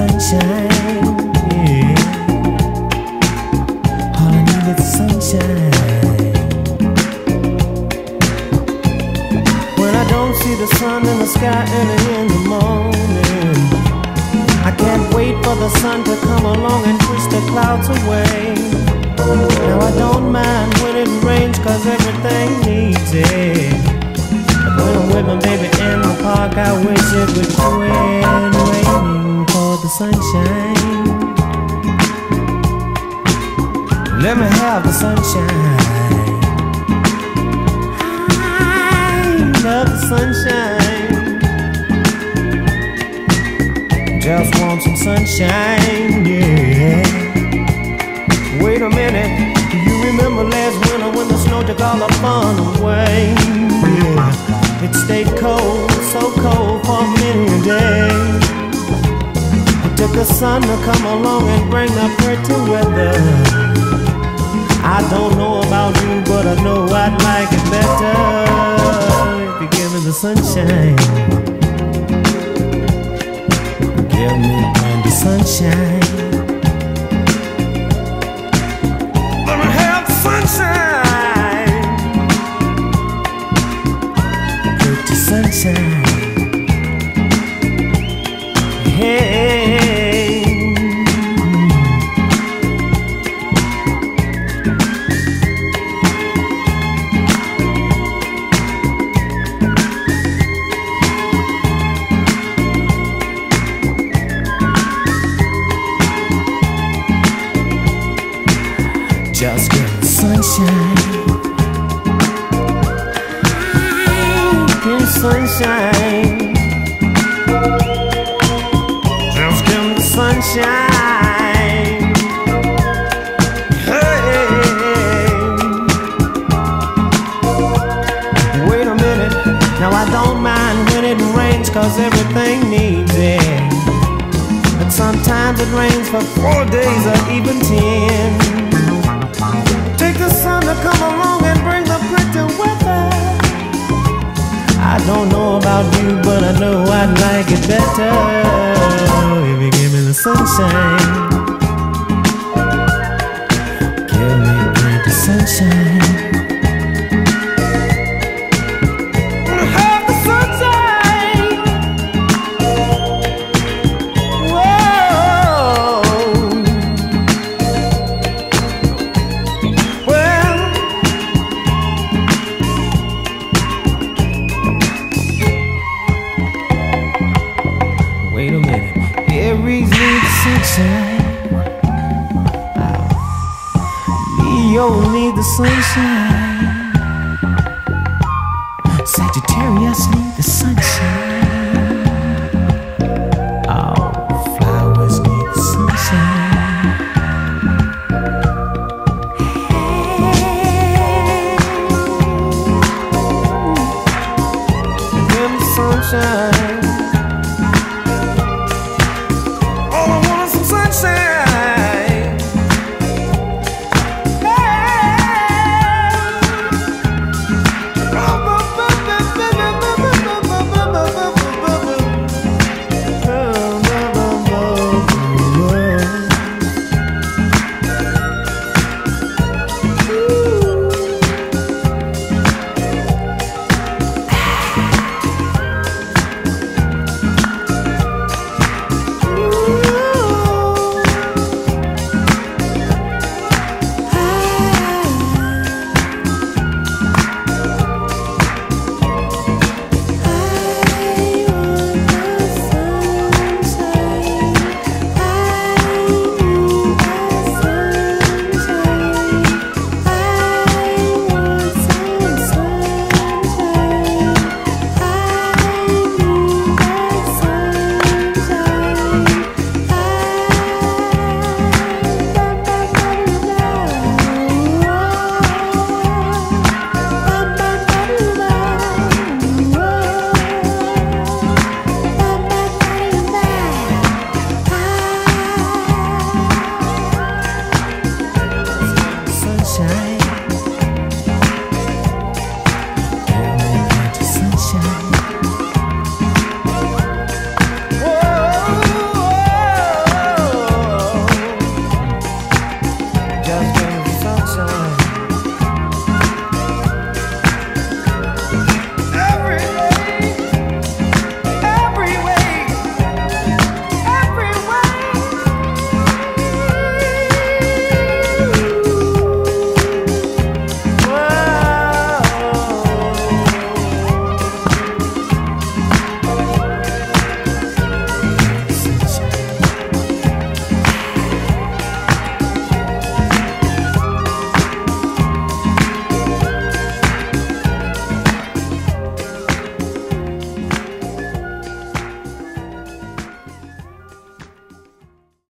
sunshine, yeah. All I need is the sunshine. When I don't see the sun in the sky early in the morning, I can't wait for the sun to come along and push the clouds away. Now I don't mind when it rains, cause everything needs it. But when I'm with my baby in the park, I wish it would quit raining for the sunshine. Let me have the sunshine. I love the sunshine. Just want some sunshine, yeah. Wait a minute, do you remember last winter when the snow took all the fun away? Yeah, it stayed cold, so cold for many a day. It took the sun to come along and bring the pretty weather. I don't know about you, but I know I'd like it better if you give me the sunshine. Give me the sunshine. Let me have the sunshine. Pretty sunshine. Hey. Just give me sunshine. Give me sunshine. Just give me sunshine. Hey. Wait a minute. Now I don't mind when it rains, cause everything needs it. But sometimes it rains for 4 days or even 10. Take the sun to come along and bring the pretty weather. I don't know about you, but I know I'd like it better if you give me the sunshine. Give me the sunshine. Have the sunshine. Whoa. Wait a minute, Aries need the sunshine. Leo need the sunshine. Sagittarius need the sunshine. Oh, flowers need the sunshine. Give me sunshine. All I want